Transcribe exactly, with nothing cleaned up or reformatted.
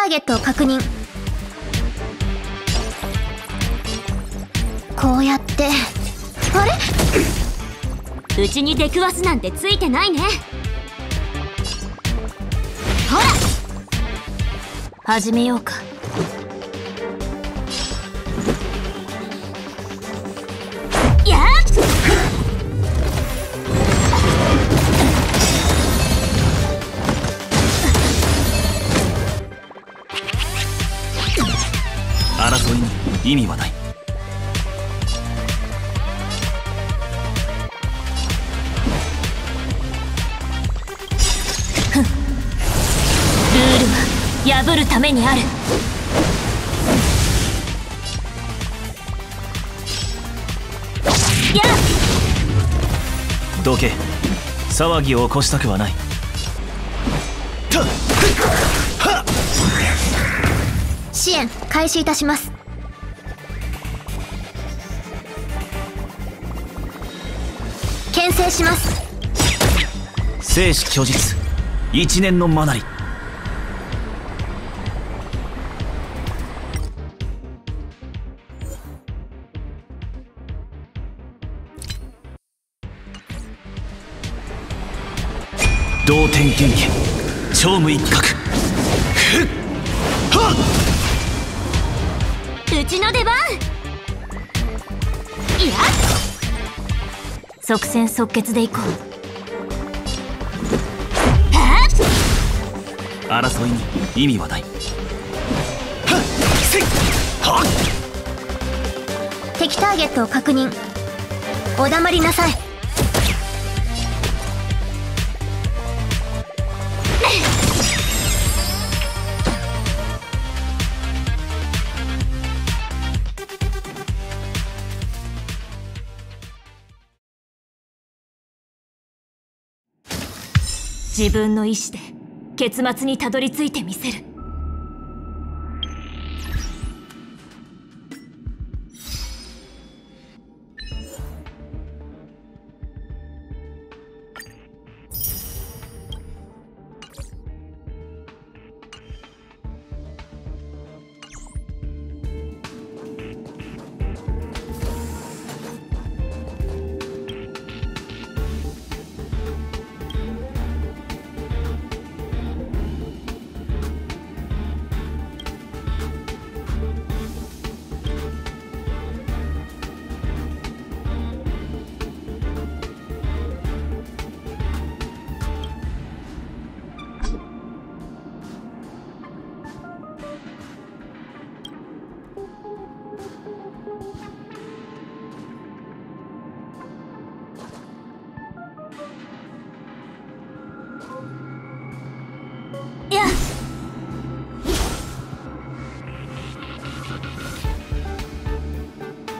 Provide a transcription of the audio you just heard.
ーゲットを確認。こうやって。あれ、 うちに出くわすなんてついてないね。ほら、始めようか。やっ争いに意味はない。 ルールは破るためにある。やっどけ。騒ぎを起こしたくはない。 支援開始いたします。牽制します。 生死虚実、一年の学り。同点元気、超無一角。 うちの出番。いや、即戦即決でいこう。 争いに意味はない。 敵ターゲットを確認。お黙りなさい。 自分の意志で結末にたどり着いてみせる。いや。